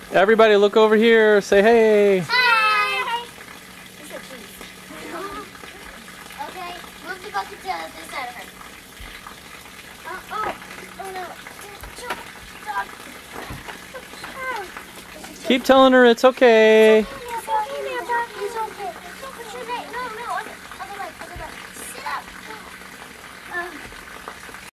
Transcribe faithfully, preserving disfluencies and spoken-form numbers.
Everybody look over here. Say hey. Hi. Okay, move the bucket to this side of her. Oh, oh, oh no. Keep telling her it's okay.